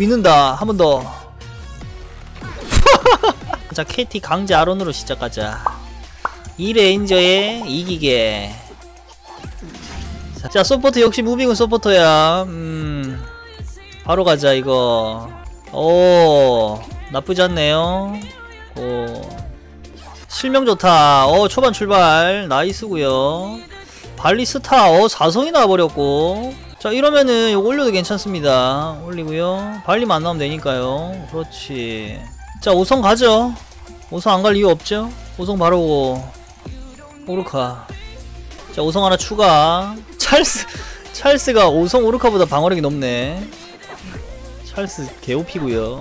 믿는다. 한 번 더. 자, KT 강제 아론으로 시작하자. 이 레인저의 이기게. 자, 서포터 역시 무빙은 서포터야. 바로 가자 이거. 오, 나쁘지 않네요. 오, 실명 좋다. 초반 출발 나이스구요. 발리스타 4성이 나와버렸고. 자, 이러면은 이거 올려도 괜찮습니다. 올리고요. 발리만 안 나오면 되니까요. 그렇지. 자, 5성 가죠. 5성 안 갈 이유 없죠. 5성 바로 오르카. 자, 5성 하나 추가. 찰스가 5성 오르카보다 방어력이 높네. 찰스 개오피구요.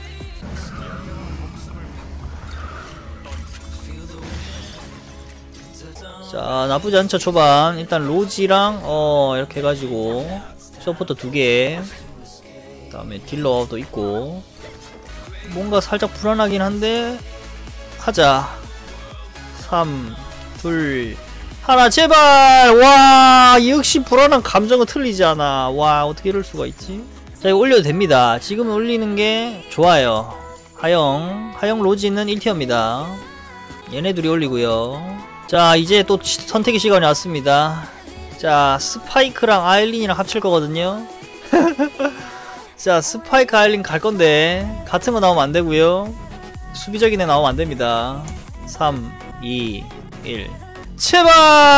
자, 나쁘지 않죠. 초반 일단 로지랑 이렇게 해가지고 서포터 2개, 그 다음에 딜러도 있고. 뭔가 살짝 불안하긴 한데 하자. 3, 2, 1 제발. 와, 역시 불안한 감정은 틀리지 않아. 와, 어떻게 이럴 수가 있지. 자, 이거 올려도 됩니다. 지금 올리는 게 좋아요. 하영 로지는 1티어입니다 얘네 둘이 올리고요. 자, 이제 또 선택의 시간이 왔습니다. 자, 스파이크랑 아일린이랑 합칠 거거든요. 자, 스파이크 아일린 갈 건데 같은 거 나오면 안 되고요. 수비적인 애 나오면 안 됩니다. 3, 2, 1 제발.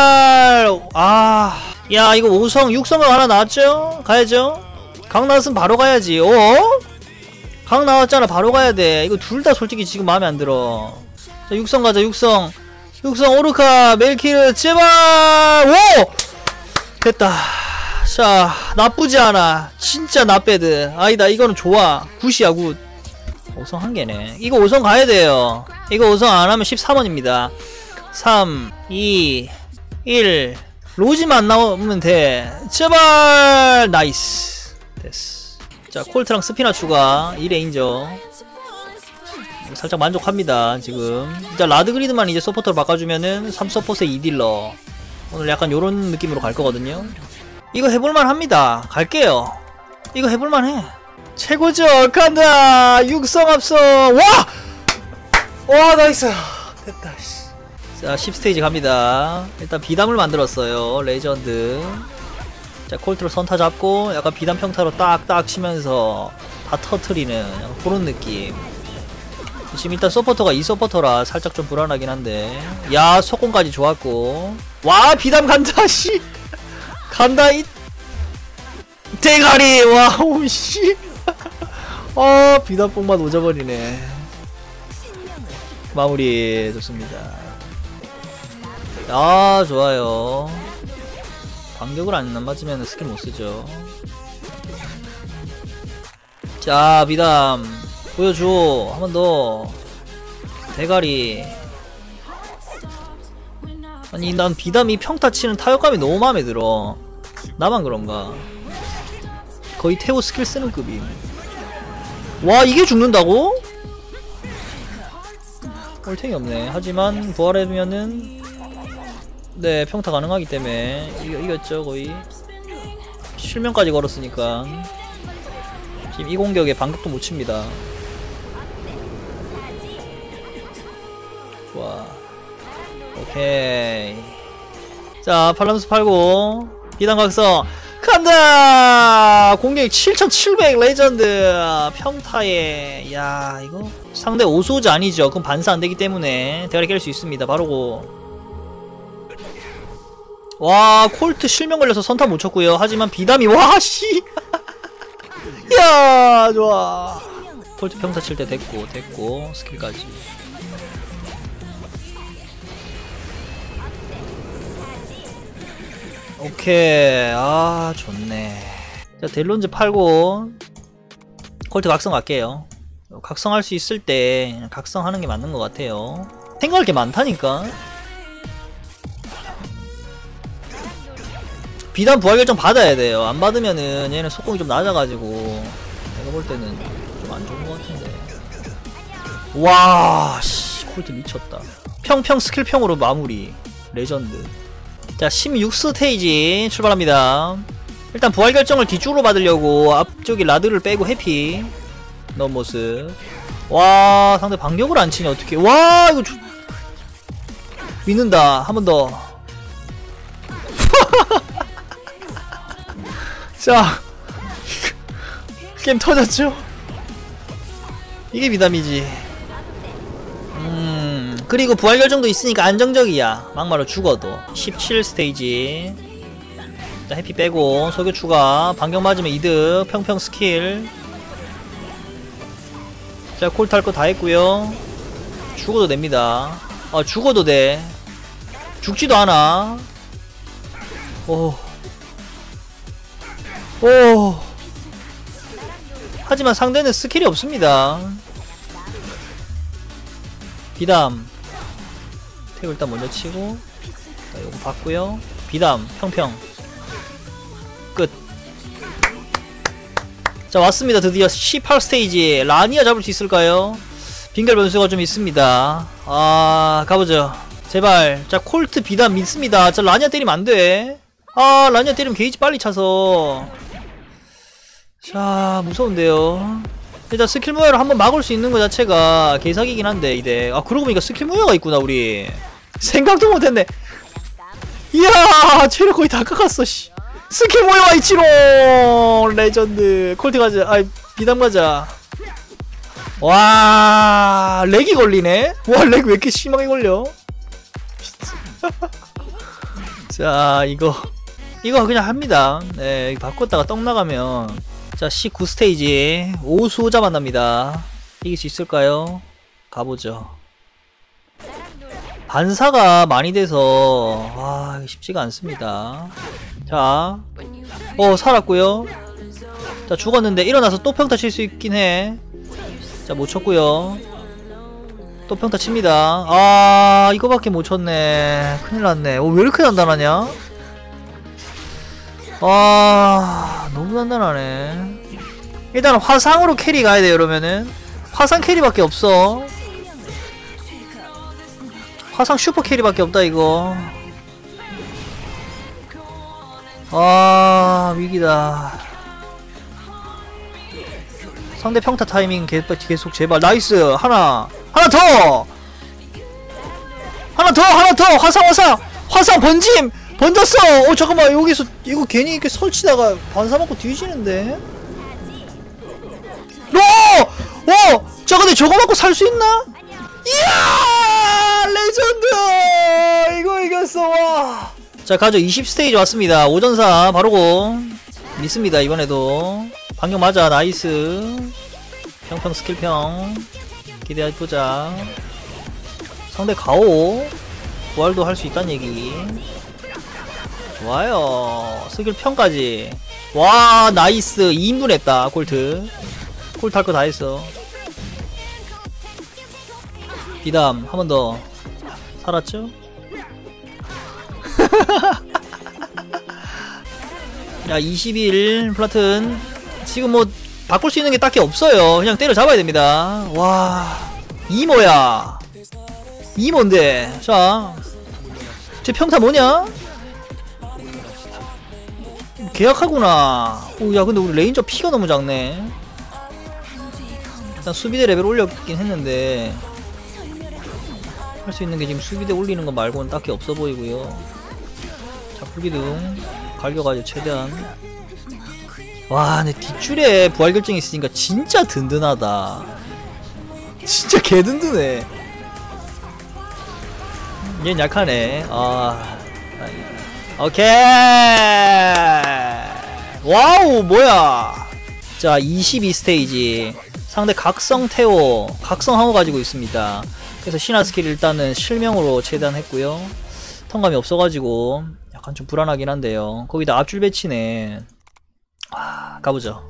야, 이거 5성 6성가 하나 나왔죠? 가야죠. 강 나왔으면 바로 가야지. 강 나왔잖아. 바로 가야돼. 이거 둘 다 솔직히 지금 마음에 안 들어. 자, 6성 가자. 6성 오르카 멜키르 제발. 오! 됐다. 자, 나쁘지 않아. 진짜 나빼드. 아니다, 이거는 좋아. 굿이야, 굿. 5성 한 개네. 이거 5성 가야 돼요. 이거 5성 안 하면 13원입니다. 3, 2, 1. 로지만 안 나오면 돼. 제발. 나이스. 됐어. 자, 콜트랑 스피나 추가. 2레인저. 살짝 만족합니다 지금. 자, 라드그리드만 이제 서포터로 바꿔주면은 3서포트의 2딜러. 오늘 약간 요런 느낌으로 갈 거거든요. 이거 해볼만 합니다. 갈게요. 이거 해볼만 해. 최고죠. 간다. 6성 앞서. 와, 나이스. 됐다. 자, 10스테이지 갑니다. 일단 비담을 만들었어요. 레전드. 자, 콜트로 선타 잡고 약간 비담 평타로 딱딱 치면서 다 터트리는 그런 느낌. 지금 일단 서포터가 2서포터라 살짝 좀 불안하긴 한데. 야, 속공까지 좋았고. 와, 비담 간다. 씨 간다. 이 대가리. 와우 씨. 비담 뽕만 오져버리네. 마무리 좋습니다. 좋아요. 반격을 안 맞으면 스킬 못쓰죠. 자, 비담 보여줘. 한 번 더. 대가리. 아니, 난 비담이 평타 치는 타격감이 너무 마음에 들어. 나만 그런가? 거의 태오 스킬 쓰는 급임. 와, 이게 죽는다고? 꼴탱이 없네. 하지만 부활해두면은 네, 평타 가능하기 때문에 이겼죠. 거의 실명까지 걸었으니까. 지금 이 공격에 반격도 못 칩니다. 좋아. 오케이. 자, 팔람수 팔고 비단 각성 간다. 공격 7700 레전드 평타에. 야, 이거 상대 오소즈 아니죠. 그럼 반사 안되기 때문에 대가리 깰 수 있습니다. 바로고. 와, 콜트 실명 걸려서 선타 못 쳤고요. 하지만 비담이 와씨. 야, 좋아. 콜트 평타 칠 때 됐고 스킬까지. 오케이. 좋네. 자, 델론즈 팔고 콜트 각성 갈게요. 각성할 수 있을 때 각성하는 게 맞는 것 같아요. 생각할 게 많다니까. 비단 부활 결정 받아야 돼요. 안 받으면은 얘는 속공이 좀 낮아가지고 내가 볼 때는 좀 안 좋은 것 같은데. 와, 씨, 콜트 미쳤다. 평평 스킬평으로 마무리. 레전드. 자, 16스테이지 출발합니다. 일단 부활 결정을 뒤쪽으로 받으려고 앞쪽에 라드를 빼고 해피 넣은 모습. 와 상대 반격을 안 치네. 어떻게. 와 이거 믿는다. 한 번 더. 자 게임 터졌죠? 이게 미담이지. 그리고 부활 결정도 있으니까 안정적이야. 막말로 죽어도. 17 스테이지. 자 해피 빼고 소교 추가. 반격 맞으면 이득. 평평 스킬. 자 콜 탈 거 다 했고요. 죽어도 됩니다. 죽어도 돼. 죽지도 않아. 오. 하지만 상대는 스킬이 없습니다. 비담 태그 일단 먼저 치고. 자 요거 받고요. 비담 평평 끝. 자 왔습니다. 드디어 18 스테이지. 라니아 잡을 수 있을까요? 빙결 변수가 좀 있습니다. 가보죠. 제발. 자 콜트 비담 믿습니다. 자 라니아 때리면 안돼. 라니아 때리면 게이지 빨리 차서. 자 무서운데요. 일단 스킬 무효를 한번 막을 수 있는 것 자체가 개사기긴 한데 이대. 그러고 보니까 스킬 무효가 있구나 우리. 생각도 못했네. 이야 체력 거의 다 깎았어 씨. 스킬 무효와 이치로 레전드. 콜트 가자. 비담 가자. 와 렉이 걸리네. 와 렉 왜 이렇게 심하게 걸려. 자 이거 그냥 합니다. 네 바꿨다가 떡 나가면. 자 19 스테이지. 오수호자 만납니다. 이길 수 있을까요? 가보죠. 반사가 많이 돼서 이거 쉽지가 않습니다. 자 살았고요. 자 죽었는데 일어나서 또 평타 칠 수 있긴 해. 자 못 쳤고요. 또 평타 칩니다. 이거밖에 못 쳤네. 큰일 났네. 왜 이렇게 단단하냐? 너무 단단하네. 일단 화상으로 캐리 가야 돼요. 이러면은 화상 캐리밖에 없어. 화상 슈퍼 캐리밖에 없다 이거. 위기다. 상대 평타 타이밍 계속 제발. 나이스. 하나 더 화상 번짐 번졌어. 잠깐만 여기서 이거 괜히 이렇게 설치다가 반사 맞고 뒤지는데. 자 근데 저거 맞고 살 수 있나? 이야 레전드. 이거 이겼어. 와. 자 가죠. 20 스테이지 왔습니다. 오전사 바로고 믿습니다. 이번에도 반격 맞아. 나이스. 평평 스킬평 기대해보자. 상대 가오 부활도 할 수 있다는 얘기. 좋아요. 스킬 평까지. 와 나이스. 2인분 했다. 콜트 콜트 할 거 다 했어. 비담 한 번 더. 살았죠? 야 21 플라튼. 지금 뭐 바꿀 수 있는 게 딱히 없어요. 그냥 때려 잡아야 됩니다. 와 이모야. 이모인데. 자 제 평타 뭐냐? 계약하구나. 야 근데 우리 레인저 피가 너무 작네. 일단 수비대 레벨 올렸긴 했는데 할 수 있는 게 지금 수비대 올리는 거 말고는 딱히 없어 보이고요. 자 불기둥 갈겨가지고 최대한. 와 근데 뒷줄에 부활 결정이 있으니까 진짜 든든하다. 진짜 개든든해. 얘는 약하네. 오케이. 와우 뭐야. 자 22 스테이지. 상대 각성 태오 각성 항우 가지고 있습니다. 그래서 신화 스킬 일단은 실명으로 최대한 했고요. 턴감이 없어가지고 약간 좀 불안하긴 한데요. 거기다 앞줄 배치네. 가보죠.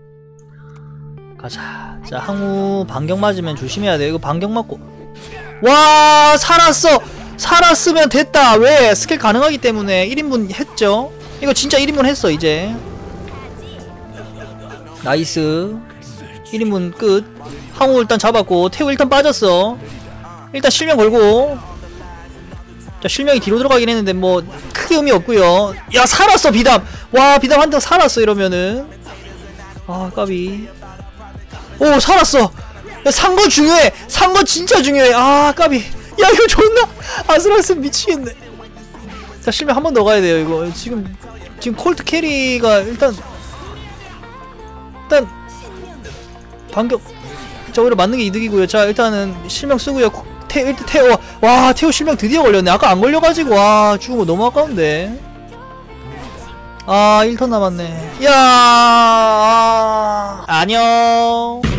가자. 자 항우 반격 맞으면 조심해야 돼. 이거 반격 맞고. 와 살았어. 살았으면 됐다. 왜? 스킬 가능하기 때문에 1인분 했죠. 이거 진짜 1인분 했어 이제. 나이스. 1인분 끝. 항우 일단 잡았고 태우 일단 빠졌어. 일단 실명 걸고. 자 실명이 뒤로 들어가긴 했는데 뭐 크게 의미 없고요. 야 살았어 비담. 와 비담 한 대 살았어 이러면은. 아 까비. 오 살았어. 야 산 거 중요해. 산 거 진짜 중요해. 아 까비. 야 이거 존나 아슬아슬 미치겠네. 자 실명 한 번 더 가야 돼요 이거. 지금 콜트 캐리가 일단 반격 자 오히려 맞는 게 이득이고요. 자 일단은 실명 쓰고요. 태호 와 태호 실명 드디어 걸렸네. 아까 안 걸려가지고 와 죽은 거 너무 아까운데. 아 1턴 남았네. 야 안녕.